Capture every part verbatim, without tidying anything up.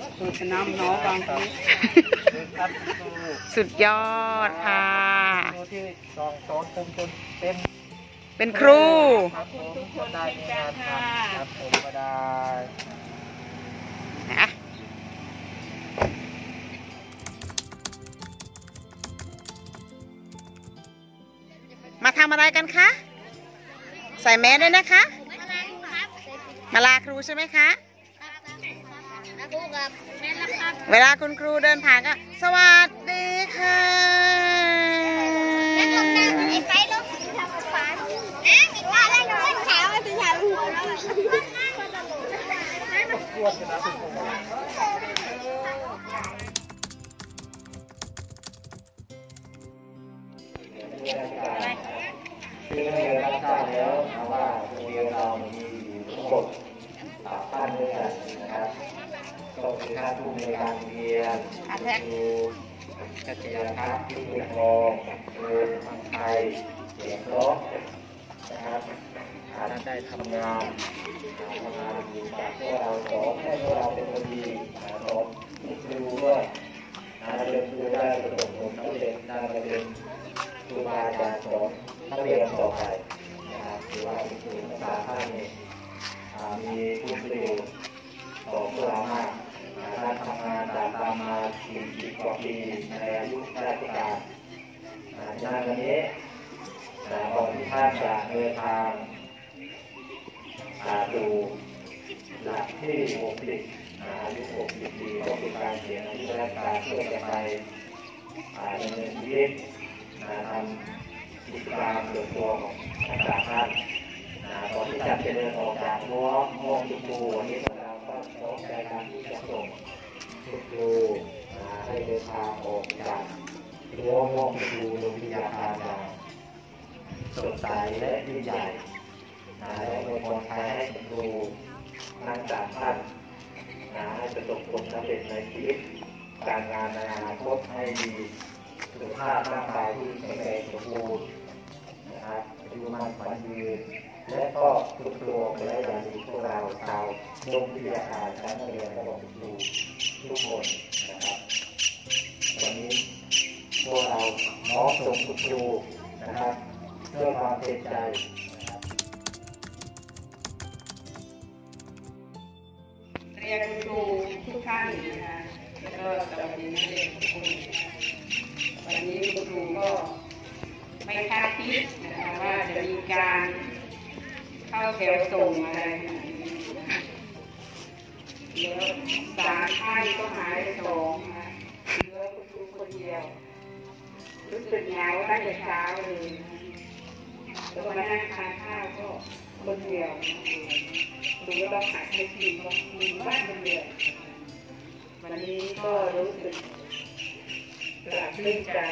สูตรน้ำน้องบางทีสุดยอดค่ะที่สองสอนผมจนเป็นเป็นครูครับผมได้งานทำครับผมก็ได้นะมาทำอะไรกันคะใส่แมสด้วยนะคะมาลาครูใช่ไหมคะเวลาคุณครูเดินผ่านก็สวัสดีค่ะคือไม่ได้รับทราบแล้วนะว่าโรงเรียนเรามีทั้งหมดสามท่านด้วยกันนะครับก็คือท่านผู้ในการเรียนครูกัจจยพัฒน์ที่บุญทองครูพันไทยเสียงร้องนะครับท่านได้ทำงานทำงานอยู่กับพวกเราสอนให้พวกเราเป็นคนดีสอนครูด้วยนะเรียนครูได้ประสบผลสำเร็จได้มาเป็นครูบาอาจารย์สอนนักเรียนต่อไปนะครับถือว่าเป็นครูภาษาท่านนี่มีคุณประโยชน์ต่อพวกเรามากท่านทำงานจากตามมาสี่สิบกว่าปีในอายุราชการในวันนี้ก่อนที่ท่านจะเดินทางสู่หลักที่หกสิบอายุหกสิบปีก็คือการเสียอายุราชการเพื่อจะไปดำเนินชีวิตทำกิจการส่วนตัวของจากท่านก่อนที่จะเดินออกจากรั้วห้องครูวันนี้เราก็พร้อมใจกันที่จะส่งครูให้เดินทางออกจากรั้วห้องครูโรงวิทยาการอย่างสดใสและยิ่งใหญ่และโดยคนไทยให้ครูนั่งจากท่านให้ประสบผลสำเร็จในชีวิตการงานในอนาคตให้ดีสุขภาพร่างกายที่แข็งแรงสมบูรณ์นะครับอายุมั่นขวัญยืนและก็ทุกตัวและอย่างดีพวกเราชาวโรงวิทยาการชั้นเรียนระบบครูทุกคนนะครับวันนี้พวกเราน้อมส่งทุกครูนะครับด้วยความเต็มใจเรียนครูทุกท่านนะคะแล้วก็สวัสดีนักเรียนทุกคนวันนี้คุณครูก็ไม่คาดคิดนะคะว่าจะมีการเข้าแถวส่งอะไรแล้วสามท่านก็หายสองนะเหลือคุณครูคนเดียวรู้สึกเหงาตั้งแต่เช้าเลยแล้วมานั่งทานข้าวก็คนเดียวดูว่าเราขาดให้ทีมก็มีบ้านคนเดียววันนี้ก็รู้สึกปลาบปลื้มใจ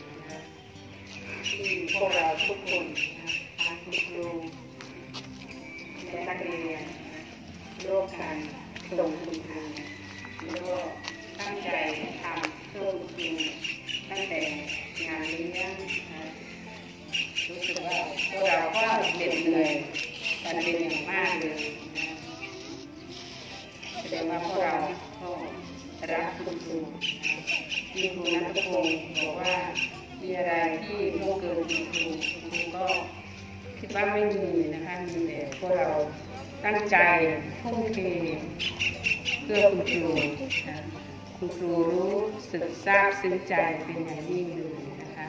ที่พวกเราทุกคนทางคุณครูและนักเรียนร่วมกันส่งคุณครูแล้วก็ตั้งใจทำเพื่อคุณครูตั้งแต่งานเลี้ยงรู้สึกว่าพวกเราก็เหน็ดเหนื่อยกันเป็นอย่างมากเลยแสดงว่าพวกเราก็รักคุณครูที่ครูนัทพงศ์บอกว่ามีอะไรที่ล่วงเกินคุณครูคุณครูก็คิดว่าไม่มีนะคะมีแต่พวกเราตั้งใจทุ่มเทเพื่อคุณครูคุณครูรู้สึกซาบซึ้งใจเป็นอย่างยิ่งเลยนะคะ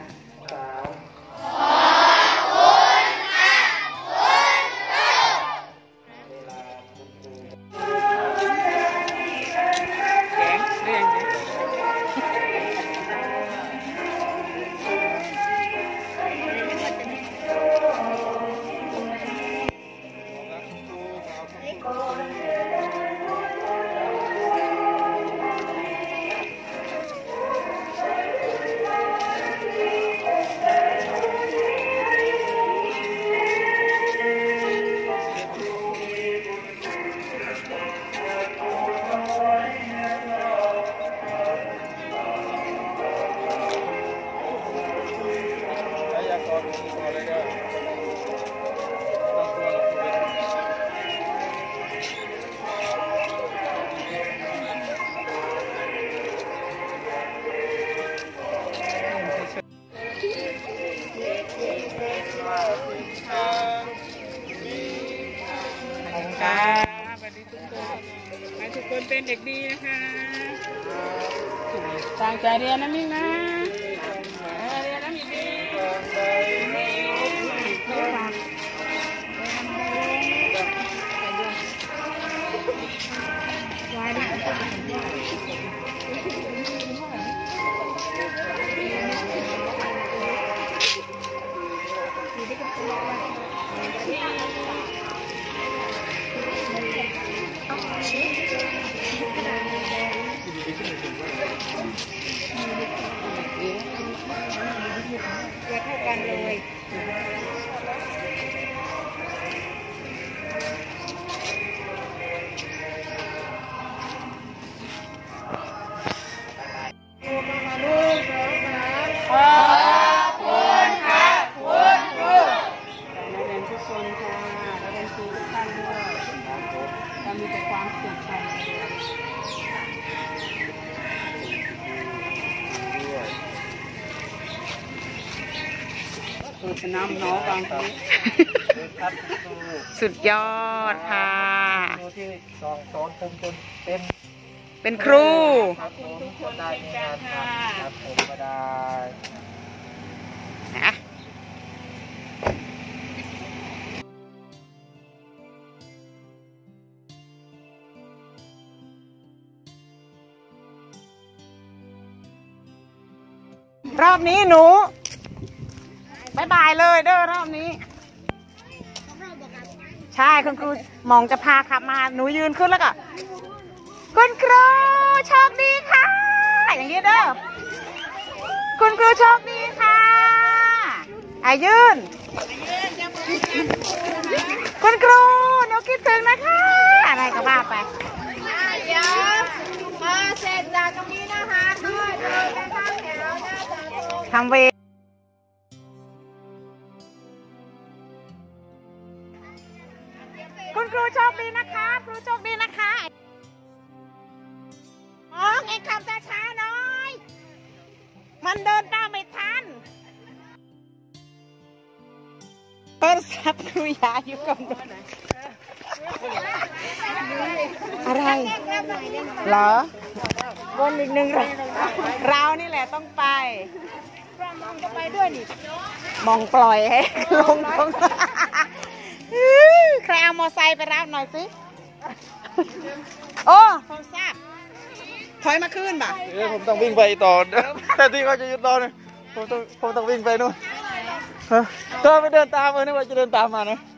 ให้ทุกคนเป็นเด็กดีนะคะตั้งใจเรียนนะมิ่งนะเรียนนะมิ่งดีตัวเท่ากันเลยขอบคุณค่ะคุณครูนักเรียนทุกคนค่ะนักเรียนครูทุกท่านด้วยเรามีแต่ความสุขค่ะน้ำน้องบางทีสุดยอดค่ะที่สองสอนผมจนเป็นเป็นครูครับผมก็ได้งานครับผมก็ได้นะรอบนี้หนูบายบายเลยเด้อรอบนี้ ใช่คุณครูมองจะพาขับมาหนูยืนขึ้นแล้วก็คุณครูโชคดีค่ะอย่างนี้เด้อคุณครูโชคดีค่ะอายืนคุณครูหนูคิดถึงนะคะอะไรก็ว่าไปเดี๋ยวพอเสร็จจากตรงนี้นะคะก็เดินไปข้างแถวหน้าเสาธงทำเวคุณครูโชคดีนะคะครูโชคดีนะคะมองเอ็งขับช้าๆหน่อยมันเดินตามไม่ทันโทรศัพท์ครูยาอยู่กับหนูอะไรเหรอวนอีกหนึ่งเราเรานี่แหละต้องไปมองก็ไปด้วยนี่มองปล่อยให้ลงตรงใครเอามอไซค์ไปรับหน่อยสิโอ้โทรศัพท์ถอยมาขึ้นบ่ะเดี๋ยวผมต้องวิ่งไปต่อแต่ที่เขาจะหยุดรอเนี่ยผมต้องผมต้องวิ่งไปนู่นเธอไปเดินตามเออนึกว่าจะเดินตามมานะ